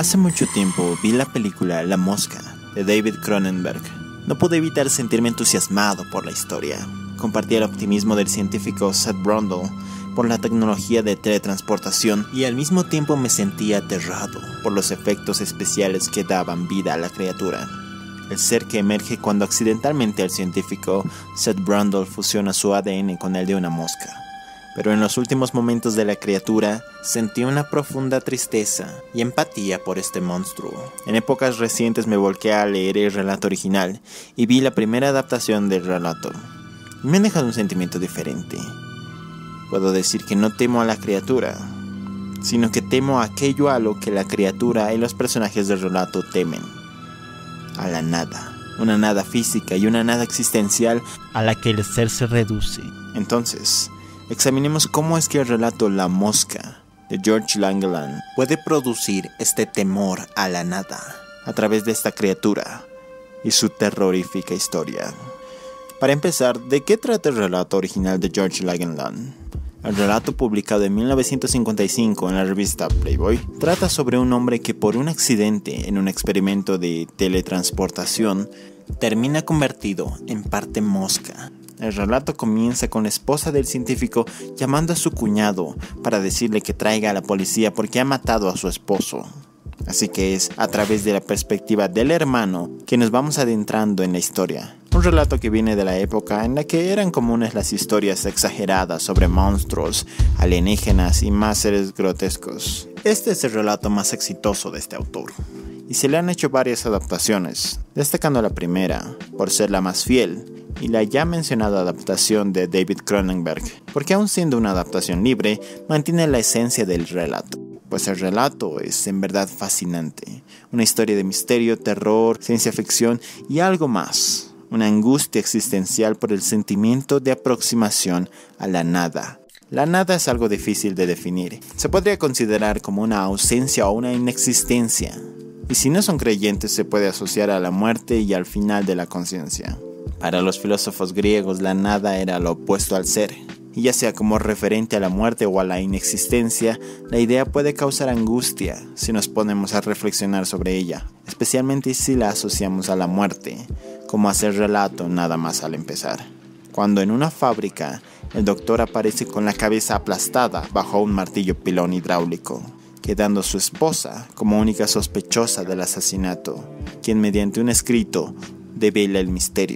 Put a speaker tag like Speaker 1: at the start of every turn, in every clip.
Speaker 1: Hace mucho tiempo vi la película La Mosca, de David Cronenberg. No pude evitar sentirme entusiasmado por la historia. Compartía el optimismo del científico Seth Brundle por la tecnología de teletransportación y al mismo tiempo me sentía aterrado por los efectos especiales que daban vida a la criatura. El ser que emerge cuando accidentalmente el científico Seth Brundle fusiona su ADN con el de una mosca. Pero en los últimos momentos de la criatura sentí una profunda tristeza y empatía por este monstruo. En épocas recientes me volqué a leer el relato original y vi la primera adaptación del relato. Me han dejado un sentimiento diferente. Puedo decir que no temo a la criatura, sino que temo a aquello a lo que la criatura y los personajes del relato temen. A la nada. Una nada física y una nada existencial a la que el ser se reduce. Entonces, examinemos cómo es que el relato La Mosca de George Langeland puede producir este temor a la nada a través de esta criatura y su terrorífica historia. Para empezar, ¿de qué trata el relato original de George Langeland? El relato, publicado en 1955 en la revista Playboy, trata sobre un hombre que por un accidente en un experimento de teletransportación termina convertido en parte mosca. El relato comienza con la esposa del científico llamando a su cuñado para decirle que traiga a la policía porque ha matado a su esposo. Así que es a través de la perspectiva del hermano que nos vamos adentrando en la historia. Un relato que viene de la época en la que eran comunes las historias exageradas sobre monstruos, alienígenas y más seres grotescos. Este es el relato más exitoso de este autor, y se le han hecho varias adaptaciones, destacando la primera por ser la más fiel, y la ya mencionada adaptación de David Cronenberg, porque aun siendo una adaptación libre, mantiene la esencia del relato. Pues el relato es en verdad fascinante, una historia de misterio, terror, ciencia ficción y algo más. Una angustia existencial por el sentimiento de aproximación a la nada. La nada es algo difícil de definir. Se podría considerar como una ausencia o una inexistencia. Y si no son creyentes, se puede asociar a la muerte y al final de la conciencia. Para los filósofos griegos, la nada era lo opuesto al ser. Y ya sea como referente a la muerte o a la inexistencia, la idea puede causar angustia si nos ponemos a reflexionar sobre ella, especialmente si la asociamos a la muerte, como hace el relato nada más al empezar. Cuando en una fábrica, el doctor aparece con la cabeza aplastada bajo un martillo pilón hidráulico, quedando su esposa como única sospechosa del asesinato, quien mediante un escrito devela el misterio.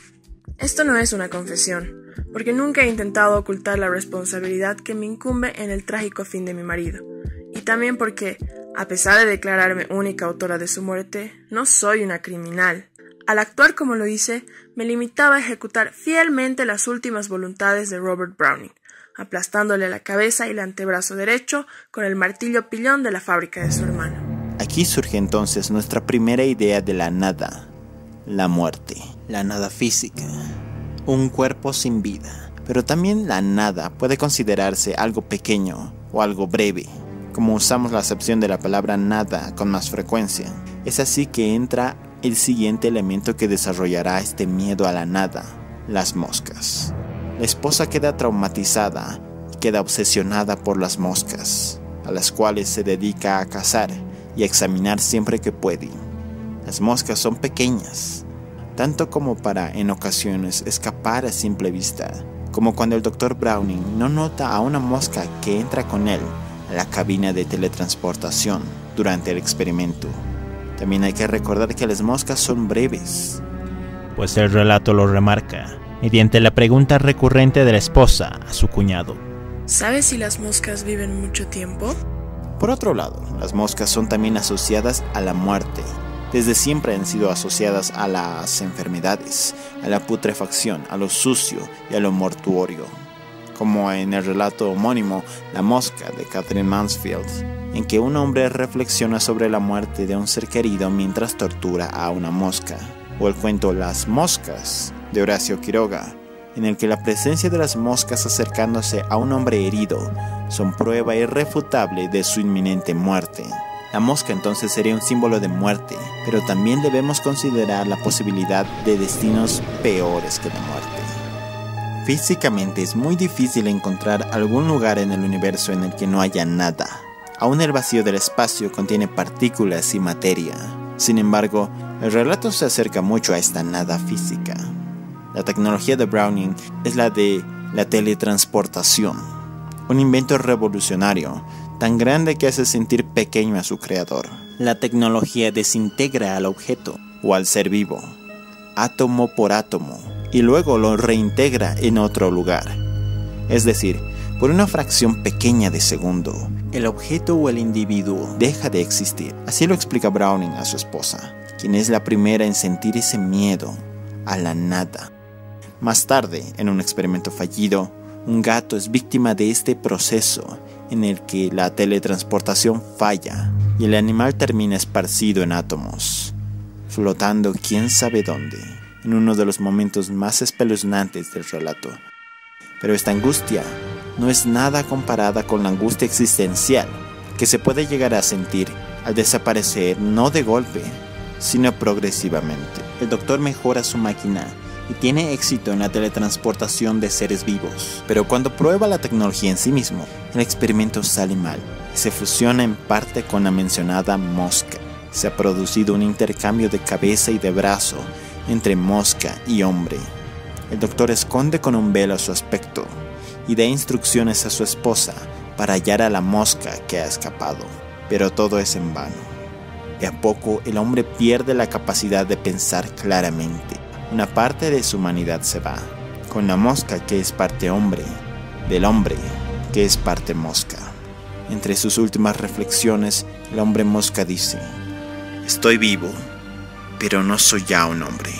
Speaker 2: Esto no es una confesión, porque nunca he intentado ocultar la responsabilidad que me incumbe en el trágico fin de mi marido, y también porque, a pesar de declararme única autora de su muerte, no soy una criminal. Al actuar como lo hice, me limitaba a ejecutar fielmente las últimas voluntades de Robert Browning, aplastándole la cabeza y el antebrazo derecho con el martillo pilón de la fábrica de su hermano.
Speaker 1: Aquí surge entonces nuestra primera idea de la nada, la muerte, la nada física, un cuerpo sin vida. Pero también la nada puede considerarse algo pequeño o algo breve, como usamos la acepción de la palabra nada con más frecuencia. Es así que entra el siguiente elemento que desarrollará este miedo a la nada, las moscas. La esposa queda traumatizada y queda obsesionada por las moscas, a las cuales se dedica a cazar y a examinar siempre que puede. Las moscas son pequeñas, tanto como para en ocasiones escapar a simple vista, como cuando el Dr. Browning no nota a una mosca que entra con él a la cabina de teletransportación durante el experimento. También hay que recordar que las moscas son breves, pues el relato lo remarca mediante la pregunta recurrente de la esposa a su cuñado.
Speaker 2: ¿Sabes si las moscas viven mucho tiempo?
Speaker 1: Por otro lado, las moscas son también asociadas a la muerte. Desde siempre han sido asociadas a las enfermedades, a la putrefacción, a lo sucio y a lo mortuorio, como en el relato homónimo La Mosca de Catherine Mansfield, en que un hombre reflexiona sobre la muerte de un ser querido mientras tortura a una mosca, o el cuento Las Moscas de Horacio Quiroga, en el que la presencia de las moscas acercándose a un hombre herido son prueba irrefutable de su inminente muerte. La mosca entonces sería un símbolo de muerte, pero también debemos considerar la posibilidad de destinos peores que la muerte. Físicamente es muy difícil encontrar algún lugar en el universo en el que no haya nada, Aún el vacío del espacio contiene partículas y materia. Sin embargo, el relato se acerca mucho a esta nada física. La tecnología de Browning es la de la teletransportación, un invento revolucionario, tan grande que hace sentir pequeño a su creador. La tecnología desintegra al objeto o al ser vivo, átomo por átomo, y luego lo reintegra en otro lugar. Es decir, por una fracción pequeña de segundo, el objeto o el individuo deja de existir. Así lo explica Browning a su esposa, quien es la primera en sentir ese miedo a la nada. Más tarde, en un experimento fallido, un gato es víctima de este proceso en el que la teletransportación falla y el animal termina esparcido en átomos, flotando quién sabe dónde, en uno de los momentos más espeluznantes del relato. Pero esta angustia no es nada comparada con la angustia existencial que se puede llegar a sentir al desaparecer no de golpe, sino progresivamente. El doctor mejora su máquina y tiene éxito en la teletransportación de seres vivos, pero cuando prueba la tecnología en sí mismo, el experimento sale mal y se fusiona en parte con la mencionada mosca. Se ha producido un intercambio de cabeza y de brazo entre mosca y hombre. El doctor esconde con un velo su aspecto y da instrucciones a su esposa para hallar a la mosca que ha escapado, pero todo es en vano. De a poco el hombre pierde la capacidad de pensar claramente. Una parte de su humanidad se va, con la mosca que es parte hombre, del hombre que es parte mosca. Entre sus últimas reflexiones, el hombre mosca dice: estoy vivo, pero no soy ya un hombre.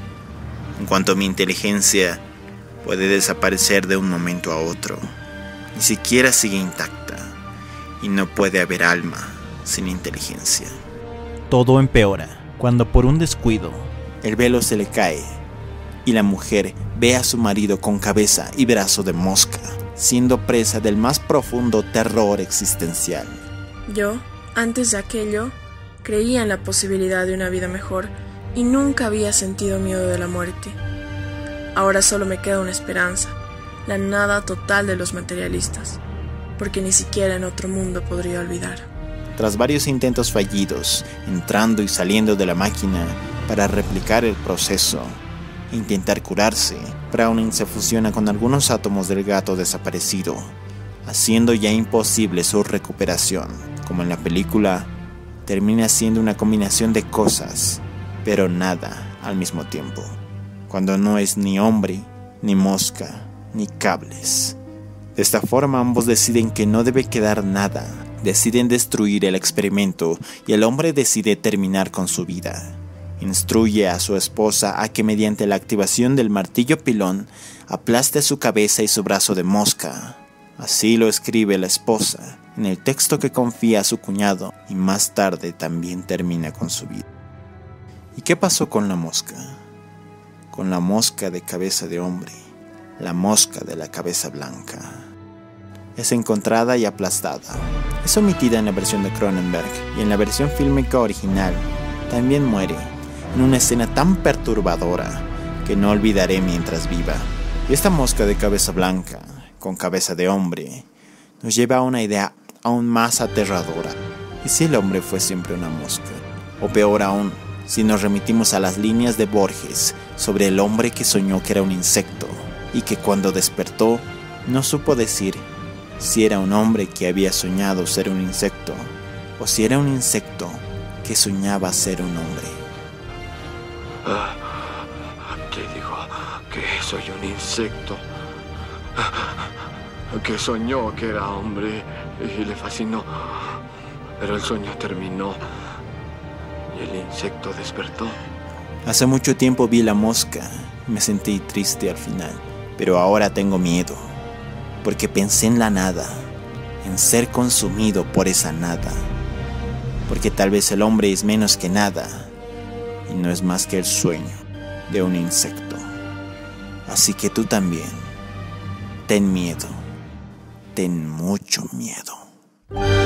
Speaker 1: En cuanto a mi inteligencia, puede desaparecer de un momento a otro. Ni siquiera sigue intacta, y no puede haber alma sin inteligencia. Todo empeora cuando por un descuido el velo se le cae y la mujer ve a su marido con cabeza y brazo de mosca, siendo presa del más profundo terror existencial.
Speaker 2: Yo, antes de aquello, creía en la posibilidad de una vida mejor y nunca había sentido miedo de la muerte. Ahora solo me queda una esperanza, la nada total de los materialistas, porque ni siquiera en otro mundo podría olvidar.
Speaker 1: Tras varios intentos fallidos, entrando y saliendo de la máquina para replicar el proceso e intentar curarse, Browning se fusiona con algunos átomos del gato desaparecido, haciendo ya imposible su recuperación. Como en la película, termina siendo una combinación de cosas, pero nada al mismo tiempo, cuando no es ni hombre, ni mosca, ni cables. De esta forma ambos deciden que no debe quedar nada, deciden destruir el experimento y el hombre decide terminar con su vida. Instruye a su esposa a que mediante la activación del martillo pilón aplaste su cabeza y su brazo de mosca. Así lo escribe la esposa en el texto que confía a su cuñado y más tarde también termina con su vida. ¿Y qué pasó con la mosca? Con la mosca de cabeza de hombre, la mosca de la cabeza blanca. Es encontrada y aplastada. Es omitida en la versión de Cronenberg y en la versión fílmica original también muere en una escena tan perturbadora que no olvidaré mientras viva. Y esta mosca de cabeza blanca, con cabeza de hombre, nos lleva a una idea aún más aterradora. ¿Y si el hombre fue siempre una mosca? O peor aún, si nos remitimos a las líneas de Borges sobre el hombre que soñó que era un insecto y que cuando despertó no supo decir si era un hombre que había soñado ser un insecto o si era un insecto que soñaba ser un hombre.
Speaker 3: Te digo que soy un insecto que soñó que era hombre y le fascinó, pero el sueño terminó y el insecto despertó.
Speaker 1: Hace mucho tiempo vi la mosca y me sentí triste al final, pero ahora tengo miedo, porque pensé en la nada, en ser consumido por esa nada, porque tal vez el hombre es menos que nada y no es más que el sueño de un insecto. Así que tú también, ten miedo, ten mucho miedo.